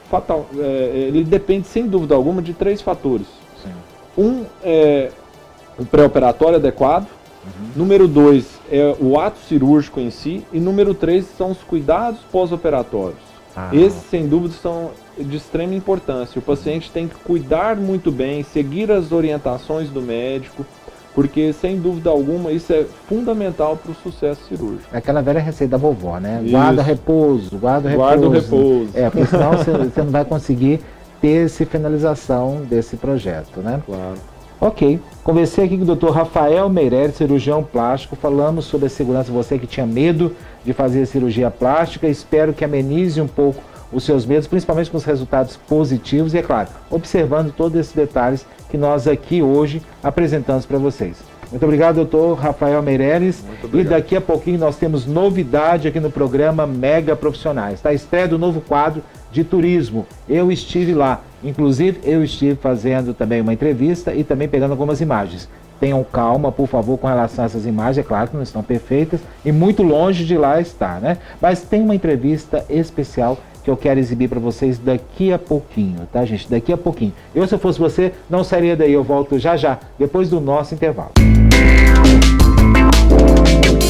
S8: ele depende, sem dúvida alguma, de 3 fatores. Um é o pré-operatório adequado, número 2 é o ato cirúrgico em si, e número 3 são os cuidados pós-operatórios. Esses, sem dúvida, são de extrema importância. O paciente tem que cuidar muito bem, seguir as orientações do médico, porque, sem dúvida alguma, isso é fundamental para o sucesso cirúrgico.
S1: É aquela velha receita da vovó, né? Guarda repouso, guarda repouso.
S8: Guarda o repouso.
S1: Porque senão você não vai conseguir ter essa finalização desse projeto, né?
S8: Claro.
S1: Ok. Conversei aqui com o Dr. Rafael Meireles, cirurgião plástico. Falamos sobre a segurança. Você que tinha medo de fazer cirurgia plástica, espero que amenize um pouco os seus medos, principalmente com os resultados positivos e, é claro, observando todos esses detalhes que nós aqui hoje apresentamos para vocês. Muito obrigado, doutor Rafael Meireles. E daqui a pouquinho nós temos novidade aqui no programa Mega Profissionais. Está a estreia do novo quadro de turismo. Eu estive lá. Inclusive, eu estive fazendo também uma entrevista e também pegando algumas imagens. Tenham calma, por favor, com relação a essas imagens. É claro que não estão perfeitas e muito longe de lá está, né? Mas tem uma entrevista especial que eu quero exibir para vocês daqui a pouquinho, tá, gente? Daqui a pouquinho. Eu, se eu fosse você, não sairia daí. Eu volto já, depois do nosso intervalo.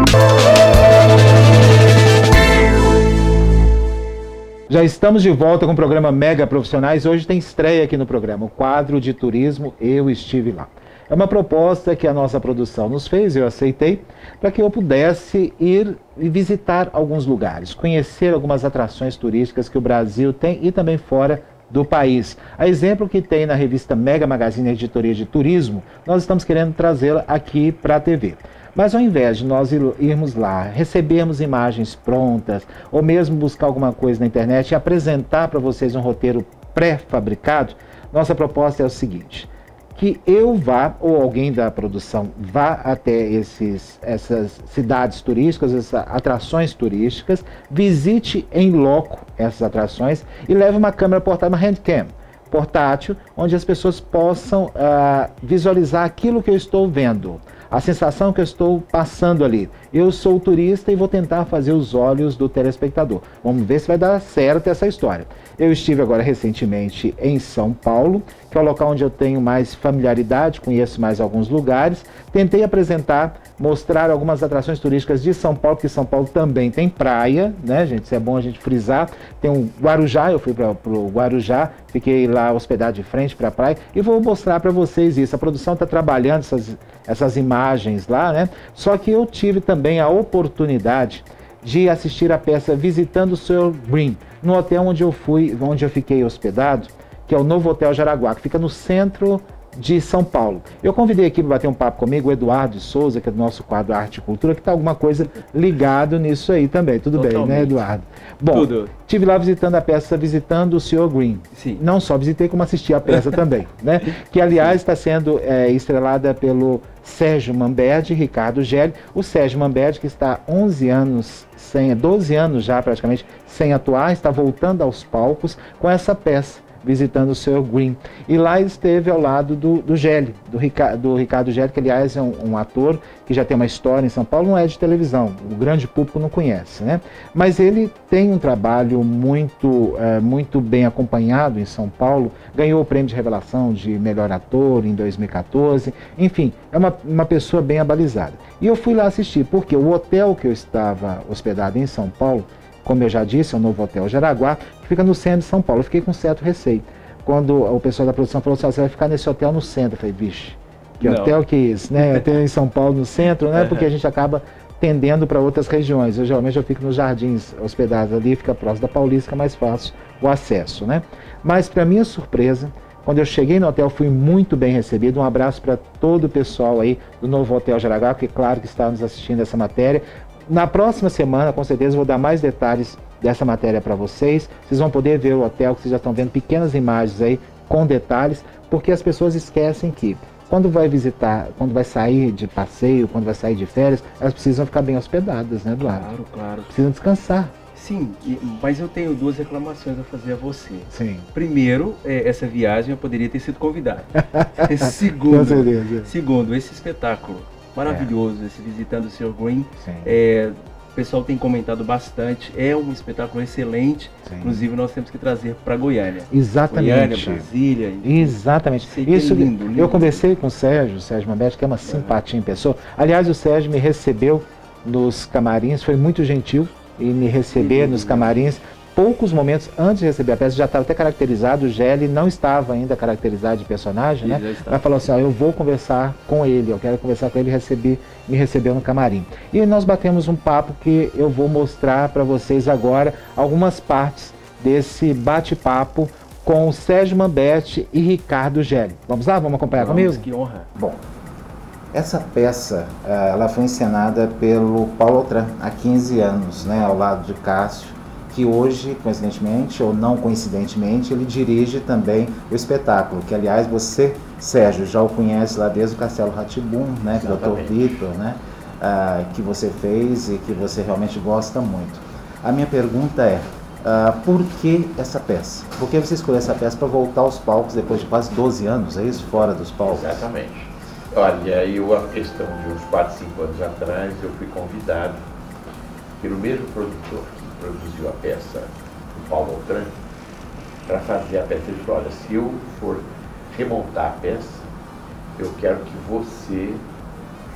S1: Já estamos de volta com o programa Mega Profissionais. Hoje tem estreia aqui no programa, o quadro de turismo Eu Estive Lá. É uma proposta que a nossa produção nos fez, eu aceitei, para que eu pudesse ir e visitar alguns lugares, conhecer algumas atrações turísticas que o Brasil tem e também fora do país. A exemplo que tem na revista Mega Magazine Editoria de Turismo, nós estamos querendo trazê-la aqui para a TV. Mas ao invés de nós irmos lá, recebermos imagens prontas, ou mesmo buscar alguma coisa na internet e apresentar para vocês um roteiro pré-fabricado, nossa proposta é o seguinte: que eu vá, ou alguém da produção vá até essas cidades turísticas, essas atrações turísticas, visite em loco essas atrações e leve uma câmera portátil, uma handcam portátil, onde as pessoas possam visualizar aquilo que eu estou vendo, a sensação que eu estou passando ali. Eu sou o turista e vou tentar fazer os olhos do telespectador. Vamos ver se vai dar certo essa história. Eu estive agora recentemente em São Paulo, que é o local onde eu tenho mais familiaridade, conheço mais alguns lugares. Tentei apresentar, mostrar algumas atrações turísticas de São Paulo, porque São Paulo também tem praia, né, gente? Isso é bom a gente frisar. Tem um Guarujá, eu fui para o Guarujá, fiquei lá hospedado de frente para a praia e vou mostrar para vocês isso. A produção está trabalhando essas imagens lá, né? Só que eu tive também a oportunidade de assistir a peça Visitando o Sr. Green, no hotel onde eu fiquei hospedado, que é o Novo Hotel Jaraguá, que fica no centro de São Paulo. Eu convidei aqui para bater um papo comigo o Eduardo de Souza, que é do nosso quadro Arte e Cultura, que está alguma coisa ligado nisso aí também. Tudo Totalmente. Bem, né, Eduardo? Bom, estive lá visitando a peça Visitando o Sr. Green. Sim. Não só visitei, como assisti a peça também, né? Que, aliás, está sendo estrelada pelo Sérgio Manberdi e Ricardo Gelli. O Sérgio Manberdi, que está 12 anos já praticamente sem atuar, está voltando aos palcos com essa peça, Visitando o Sr. Green. E lá ele esteve ao lado do Gelli, do Ricardo Gelli, que aliás é um ator que já tem uma história em São Paulo, não é de televisão, o grande público não conhece, né? Mas ele tem um trabalho muito bem acompanhado em São Paulo, ganhou o prêmio de revelação de melhor ator em 2014, enfim, é uma pessoa bem abalizada. E eu fui lá assistir, porque o hotel que eu estava hospedado em São Paulo, como eu já disse, é o Novo Hotel Jaraguá, que fica no centro de São Paulo. Eu fiquei com certo receio. Quando o pessoal da produção falou assim, você vai ficar nesse hotel no centro, eu falei, vixe, que hotel que é esse, né? Hotel em São Paulo no centro, né? Porque a gente acaba tendendo para outras regiões. Geralmente eu fico nos Jardins hospedados ali, fica próximo da Paulista, é mais fácil o acesso, né? Mas, para minha surpresa, quando eu cheguei no hotel, fui muito bem recebido. Um abraço para todo o pessoal aí do Novo Hotel Jaraguá, que claro que está nos assistindo essa matéria. Na próxima semana, com certeza, vou dar mais detalhes dessa matéria para vocês. Vocês vão poder ver o hotel, que vocês já estão vendo pequenas imagens aí com detalhes, porque as pessoas esquecem que quando vai visitar, quando vai sair de passeio, quando vai sair de férias, elas precisam ficar bem hospedadas, né, Eduardo? Claro. Precisam descansar.
S9: Sim, mas eu tenho duas reclamações a fazer a você.
S1: Sim.
S9: Primeiro, essa viagem eu poderia ter sido convidado. Segundo, esse espetáculo maravilhoso, esse Visitando o Sr. Green. O pessoal tem comentado bastante, é um espetáculo excelente. Sim. Inclusive nós temos que trazer para Goiânia.
S1: Exatamente.
S9: Goiânia, Brasília.
S1: Exatamente. Isso, lindo. Eu conversei com o Sérgio Manberdi, que é uma simpatia em pessoa. Aliás, o Sérgio me recebeu nos camarins, foi muito gentil em me receber nos camarins. Poucos momentos antes de receber a peça, já estava até caracterizado, o Gelli não estava ainda caracterizado de personagem, né? Mas falou assim, eu vou conversar com ele, eu quero conversar com ele, me recebeu no camarim. E nós batemos um papo que eu vou mostrar para vocês agora algumas partes desse bate-papo com o Sérgio Manberdi e Ricardo Gelli. Vamos lá? Vamos acompanhar comigo?
S9: Que honra.
S1: Bom, essa peça, ela foi encenada pelo Paulo Autran há 15 anos, né? Ao lado de Cássio, que hoje, coincidentemente ou não coincidentemente, ele dirige também o espetáculo, que aliás você, Sérgio, já o conhece lá desde o Castelo Rá-Tim-Bum, né, Dr. Vitor, né, que você fez e que você realmente gosta muito. A minha pergunta é, por que essa peça? Por que você escolheu essa peça para voltar aos palcos depois de quase 12 anos, é isso? Fora dos palcos?
S10: Exatamente. Olha, a questão de uns 4, 5 anos atrás, eu fui convidado pelo mesmo produtor produziu a peça do Paulo Autran, para fazer a peça. Ele falou, olha, se eu for remontar a peça, eu quero que você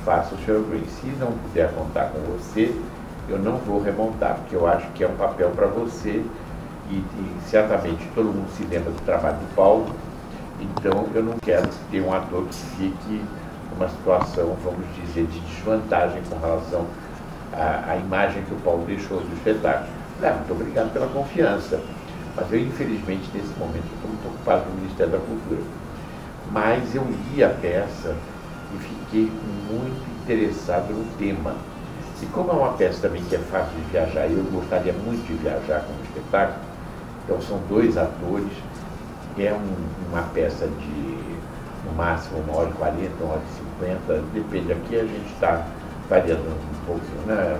S10: faça o Sr. Green. Se não puder contar com você, eu não vou remontar, porque eu acho que é um papel para você e certamente todo mundo se lembra do trabalho do Paulo, então eu não quero ter um ator que fique numa situação, vamos dizer, de desvantagem com relação à imagem que o Paulo deixou do espetáculo. Muito obrigado pela confiança, mas eu infelizmente nesse momento estou muito ocupado no Ministério da Cultura. Mas eu li a peça e fiquei muito interessado no tema. E como é uma peça também que é fácil de viajar, e eu gostaria muito de viajar com o espetáculo, então são 2 atores, é uma peça de, no máximo, 1h40, 1h50, depende, aqui a gente está variando um pouquinho, né?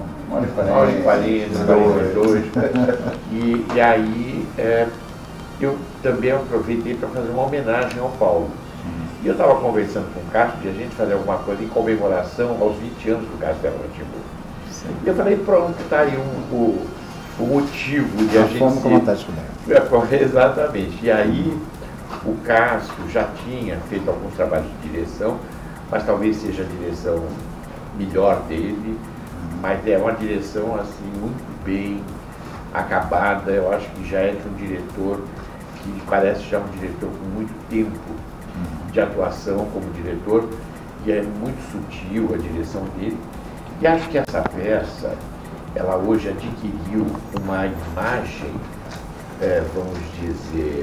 S10: 1h40, 1h42. E aí eu também aproveitei para fazer uma homenagem ao Paulo. E eu estava conversando com o Castro de a gente fazer alguma coisa em comemoração aos 20 anos do Castelo Rá-Tim-Bum. E eu falei, pronto, está aí o motivo de a gente
S1: com vontade de
S10: exatamente. E aí o Castro já tinha feito alguns trabalhos de direção, mas talvez seja a direção melhor dele, mas é uma direção assim muito bem acabada. Eu acho que já é de um diretor que parece já um diretor com muito tempo de atuação como diretor, e é muito sutil a direção dele. E acho que essa peça, ela hoje adquiriu uma imagem, vamos dizer,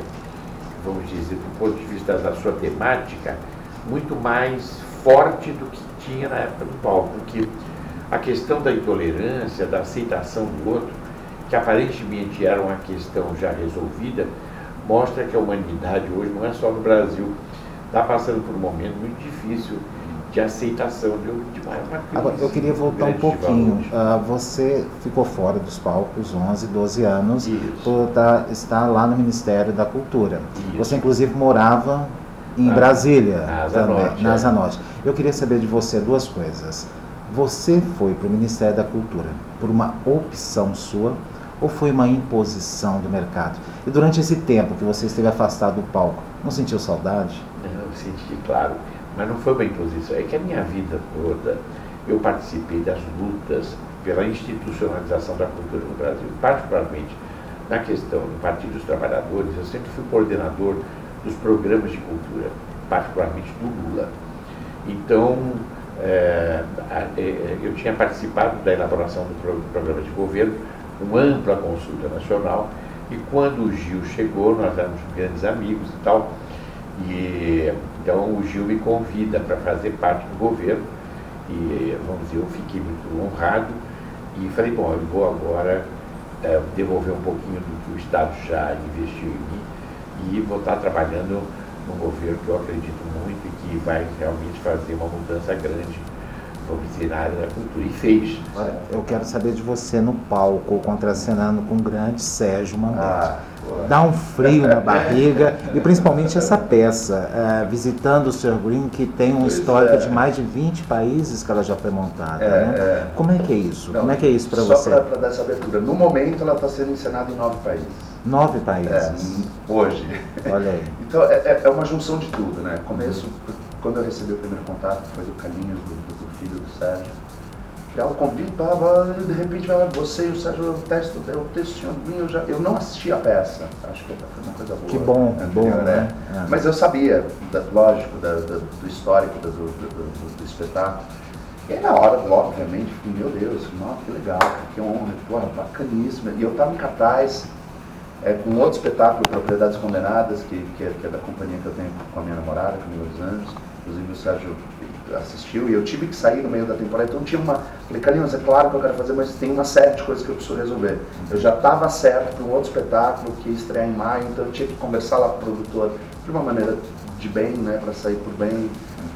S10: do ponto de vista da sua temática, muito mais forte do que tinha na época do Paulo, porque a questão da intolerância, da aceitação do outro, que aparentemente era uma questão já resolvida, mostra que a humanidade hoje, não é só no Brasil, está passando por um momento muito difícil de aceitação de uma crise.
S1: Agora, eu queria voltar um pouquinho. Você ficou fora dos palcos 11, 12 anos, por estar lá no Ministério da Cultura. Isso. Você, inclusive, morava em Brasília, na Asa Norte. Eu queria saber de você 2 coisas. Você foi para o Ministério da Cultura por uma opção sua ou foi uma imposição do mercado? E durante esse tempo que você esteve afastado do palco, não sentiu saudade?
S10: Não, senti, claro. Mas não foi uma imposição. É que a minha vida toda eu participei das lutas pela institucionalização da cultura no Brasil. Particularmente na questão do Partido dos Trabalhadores, eu sempre fui coordenador dos programas de cultura, particularmente do Lula. Então, eu tinha participado da elaboração do programa de governo, uma ampla consulta nacional, e quando o Gil chegou, nós éramos grandes amigos e tal, e então o Gil me convida para fazer parte do governo, e vamos dizer, eu fiquei muito honrado, e falei, bom, eu vou agora devolver um pouquinho do que o Estado já investiu em mim, e vou estar trabalhando num governo que eu acredito muito e que vai realmente fazer uma mudança grande, vamos dizer, na área da cultura. E fez.
S1: Eu quero saber de você no palco, contracenando com o grande Sérgio Mandotti. Dá um frio na barriga, e principalmente essa peça, visitando o Sr. Green, que tem um histórico de mais de 20 países que ela já foi montada. Né? Como é que é isso? Como é que é isso para você?
S11: Só para dar essa abertura, no momento ela está sendo encenada em 9 países.
S1: 9 países?
S11: Hoje.
S1: Olha aí.
S11: Então é uma junção de tudo, né? Começo, quando eu recebi o primeiro contato, foi do Carlinhos, do filho do Sérgio. Ela convidava, de repente, você e o Sérgio, o texto eu não assisti a peça, acho que foi uma coisa boa.
S1: Que bom,
S11: anterior, né? Mas eu sabia, lógico, do histórico do espetáculo. E aí na hora, obviamente, meu Deus, nossa, que legal, que honra, porra, bacaníssima. E eu estava em cartaz com outro espetáculo, Propriedades Condenadas, que é da companhia que eu tenho com a minha namorada, Camila dos Anjos. Inclusive o Sérgio assistiu e eu tive que sair no meio da temporada, então tinha falei, Carlinhos, é claro que eu quero fazer, mas tem uma série de coisas que eu preciso resolver. Eu já estava certo para um outro espetáculo que ia estrear em maio, então eu tinha que conversar lá com o produtor de uma maneira de bem, né, para sair por bem,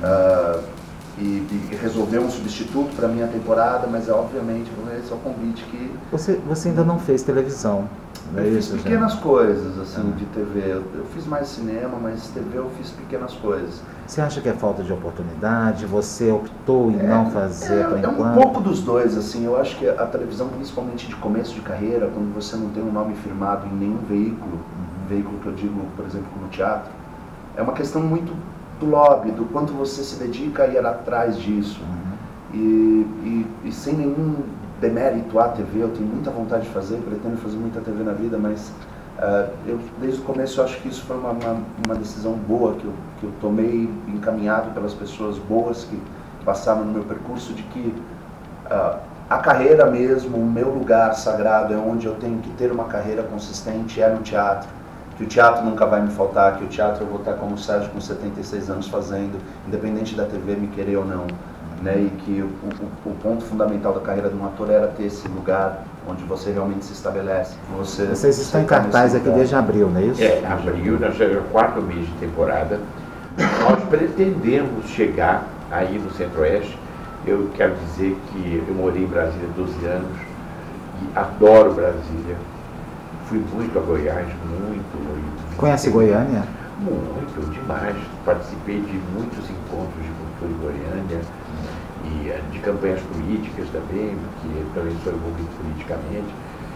S11: e resolver um substituto para a minha temporada, mas obviamente esse é o convite que...
S1: Você ainda não fez televisão.
S11: Eu fiz pequenas coisas, assim, de TV. Eu fiz mais cinema, mas TV eu fiz pequenas coisas.
S1: Você acha que é falta de oportunidade? Você optou em não fazer por enquanto?
S11: É um pouco dos dois, assim. Eu acho que a televisão, principalmente de começo de carreira, quando você não tem um nome firmado em nenhum veículo, veículo que eu digo, por exemplo, como teatro, é uma questão muito do lobby, do quanto você se dedica a ir atrás disso. E sem nenhum demérito à TV, eu tenho muita vontade de fazer, pretendo fazer muita TV na vida, mas eu desde o começo eu acho que isso foi uma decisão boa que eu tomei, encaminhado pelas pessoas boas que passaram no meu percurso, de que a carreira mesmo, o meu lugar sagrado, é onde eu tenho que ter uma carreira consistente, é no teatro. Que o teatro nunca vai me faltar, que o teatro eu vou estar como o Sérgio com 76 anos fazendo, independente da TV me querer ou não. Né? E que o ponto fundamental da carreira de um ator era ter esse lugar onde você realmente se estabelece.
S1: Vocês estão em cartaz aqui desde abril, não é isso?
S10: Abril, nós já é o 4º mês de temporada. Nós pretendemos chegar aí no Centro-Oeste. Eu quero dizer que eu morei em Brasília 12 anos e adoro Brasília. Fui muito a Goiás, muito.
S1: Conhece Goiânia?
S10: Muito, demais. Participei de muitos encontros de cultura em Goiânia e de campanhas políticas também, porque também sou envolvido politicamente.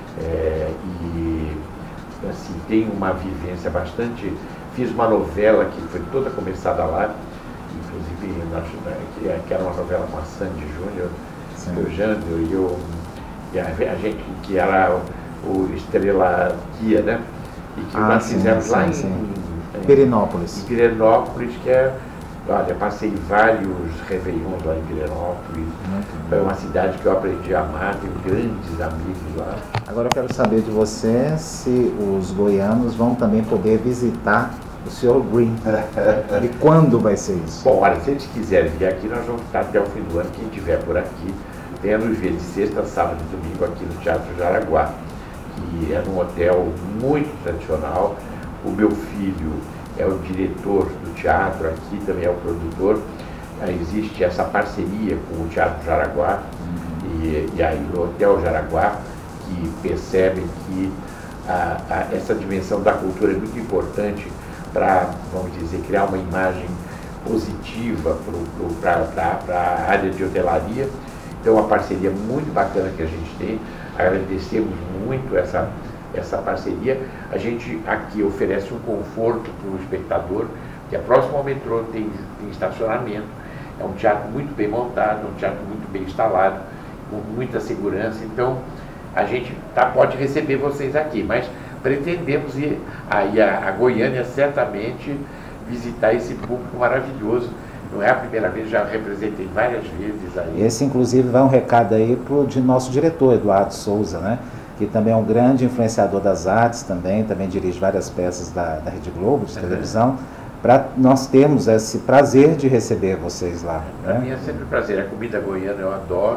S10: E assim, tenho uma vivência bastante... Fiz uma novela que foi toda começada lá, inclusive, que era uma novela com a Sandy Júnior, o Jânio e a gente, que era o Estrela Guia, né? E que nós fizemos lá em
S1: Pirenópolis.
S10: Em Pirenópolis, que é... Olha, passei vários réveillons lá em Pirenópolis. Foi uma cidade que eu aprendi a amar, tenho grandes amigos lá.
S1: Agora eu quero saber de você se os goianos vão também poder visitar o Sr. Green. E quando vai ser isso?
S10: Bom, olha, se eles quiserem vir aqui, nós vamos estar até o fim do ano. Quem estiver por aqui, venha nos ver de sexta, sábado e domingo aqui no Teatro Jaraguá, que é num hotel muito tradicional. O meu filho é o diretor do teatro, aqui também é o produtor. Existe essa parceria com o Teatro Jaraguá e aí no Hotel Jaraguá, que percebem que essa dimensão da cultura é muito importante para, vamos dizer, criar uma imagem positiva para a área de hotelaria. Então, uma parceria muito bacana que a gente tem. Agradecemos muito essa parceria. A gente aqui oferece um conforto para o espectador, que próximo ao metrô tem estacionamento. É um teatro muito bem montado, um teatro muito bem instalado, com muita segurança. Então, a gente pode receber vocês aqui, mas pretendemos ir aí a Goiânia, certamente, visitar esse público maravilhoso. Não é a primeira vez, já representei várias vezes aí.
S1: Esse, inclusive, vai um recado aí de nosso diretor, Eduardo Souza, né? Que também é um grande influenciador das artes, também dirige várias peças da Rede Globo, de televisão, para nós termos esse prazer de receber vocês lá.
S10: Para mim é sempre um prazer. A comida goiana eu adoro.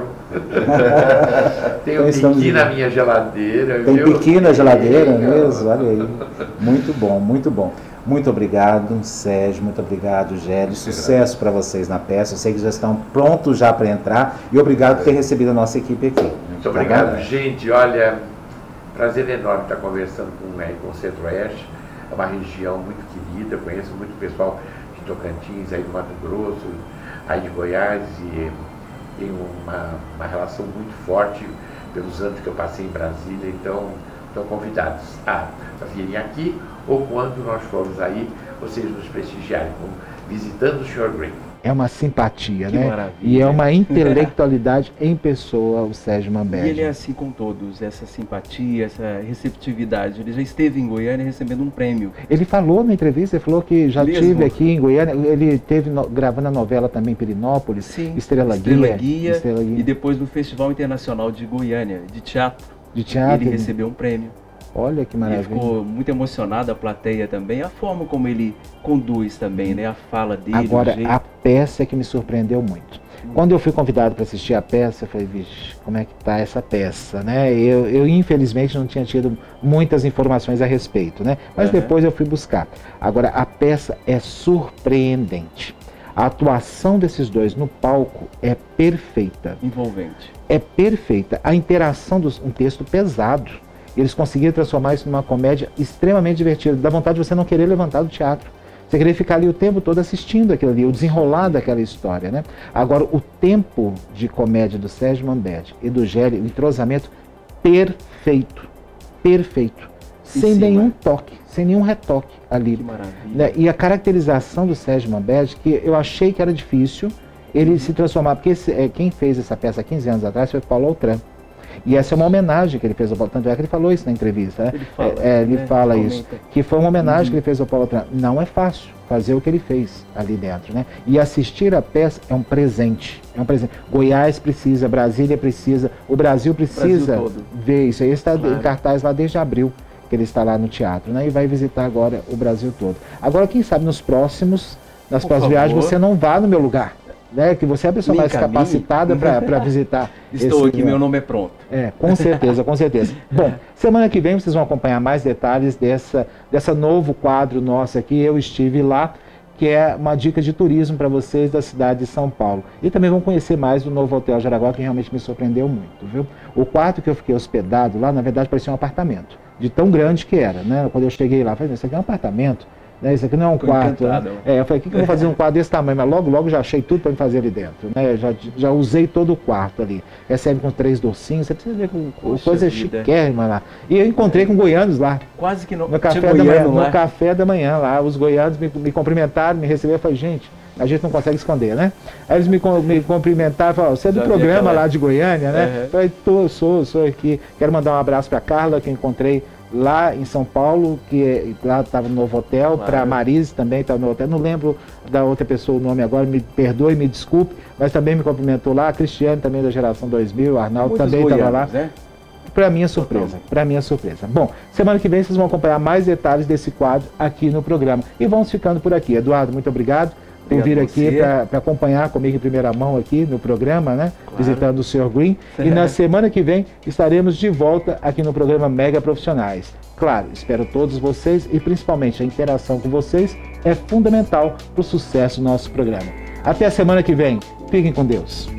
S10: Tenho piqui na minha geladeira.
S1: Tem piqui na geladeira mesmo? Olha aí. Muito bom, muito bom. Muito obrigado, Sérgio, muito obrigado, Gélio. Sucesso para vocês na peça. Eu sei que já estão prontos já para entrar. E obrigado por ter recebido a nossa equipe aqui.
S10: Muito obrigado, gente. Olha, prazer enorme estar conversando com o Centro-Oeste. É uma região muito querida. Eu conheço muito pessoal de Tocantins, aí do Mato Grosso, aí de Goiás. E tenho uma relação muito forte pelos anos que eu passei em Brasília. Então, estão convidados a virem aqui, ou quando nós formos aí, vocês nos prestigiarem, visitando o Sr. Green.
S1: É uma simpatia,
S9: Que
S1: né?
S9: maravilha.
S1: E é uma intelectualidade em pessoa, o Sérgio Manberg.
S9: E ele é assim com todos, essa simpatia, essa receptividade. Ele já esteve em Goiânia recebendo um prêmio.
S1: Ele falou na entrevista, ele falou que já
S9: Mesmo?
S1: esteve aqui em Goiânia, ele esteve gravando a novela também em Pirenópolis,
S9: Sim,
S1: Estrela Guia,
S9: e depois no Festival Internacional de Goiânia, de teatro. Ele recebeu um prêmio.
S1: Olha que maravilha.
S9: Ele ficou muito emocionado, a plateia também, a forma como ele conduz também, né? A fala dele.
S1: Agora,
S9: o jeito.
S1: a peça é que me surpreendeu muito. Quando eu fui convidado para assistir a peça, eu falei, vixe, como é que tá essa peça, né? Eu infelizmente não tinha tido muitas informações a respeito, né? Mas depois eu fui buscar. Agora, a peça é surpreendente. A atuação desses dois no palco é perfeita.
S9: Envolvente.
S1: É perfeita. A interação um texto pesado. Eles conseguiram transformar isso numa comédia extremamente divertida. Dá vontade de você não querer levantar do teatro. Você querer ficar ali o tempo todo assistindo aquilo ali, o desenrolar daquela história, né? Agora, o tempo de comédia do Sérgio Manberg e do Gélio, o entrosamento perfeito. Perfeito. sem nenhum toque, sem nenhum retoque ali.
S9: Que maravilha.
S1: Né? E a caracterização do Sérgio Mambed, que eu achei que era difícil ele se transformar, porque quem fez essa peça há 15 anos atrás foi Paulo Autran. E essa é uma homenagem que ele fez ao Paulo, tanto é que ele falou isso na entrevista, né? Ele fala isso, que foi uma homenagem que ele fez ao Paulo Autran. Não é fácil fazer o que ele fez ali dentro, né? E assistir a peça é um presente, Goiás precisa, Brasília precisa, o Brasil precisa ver isso. Ele está em cartaz lá desde abril, que ele está lá no teatro, né? E vai visitar agora o Brasil todo. Agora, quem sabe nas próximas viagens você não vá no meu lugar. Né, que você é a pessoa mais capacitada para visitar.
S9: Estou aqui, meu nome é pronto.
S1: Com certeza, com certeza. Bom, semana que vem vocês vão acompanhar mais detalhes dessa novo quadro nosso aqui. Eu estive lá, que é uma dica de turismo para vocês da cidade de São Paulo. E também vão conhecer mais do novo Hotel Jaraguá, que realmente me surpreendeu muito, viu? O quarto que eu fiquei hospedado lá, na verdade, parecia um apartamento, de tão grande que era, né? Quando eu cheguei lá, eu falei, isso aqui é um apartamento. Né, isso aqui não é um quarto. Né? Eu falei, o que eu vou fazer um quarto desse tamanho? Mas logo já achei tudo para me fazer ali dentro. Né? Já usei todo o quarto ali. Recebe com 3 docinhos, você precisa ver com coisa chiquérrima lá. E eu encontrei com goianos lá.
S9: Quase que não.
S1: No café da manhã, no café da manhã lá. Os goianos me cumprimentaram, me receberam. Eu falei, gente, a gente não consegue esconder, né? Aí eles me cumprimentaram, falaram, você é do programa lá de Goiânia, né? Eu falei, sou aqui. Quero mandar um abraço para Carla, que eu encontrei lá em São Paulo, que lá estava no novo hotel, para a Marise também estava no hotel, não lembro da outra pessoa o nome agora, me perdoe, me desculpe, mas também me cumprimentou lá, a Cristiane também da geração 2000, o Arnaldo também estava lá. Para minha surpresa, Bom, semana que vem vocês vão acompanhar mais detalhes desse quadro aqui no programa. E vamos ficando por aqui. Eduardo, muito obrigado por vir aqui para acompanhar comigo em primeira mão aqui no programa, né? Visitando o Sr. Green. E na semana que vem estaremos de volta aqui no programa Mega Profissionais. Claro, espero todos vocês e principalmente a interação com vocês é fundamental para o sucesso do nosso programa. Até a semana que vem. Fiquem com Deus.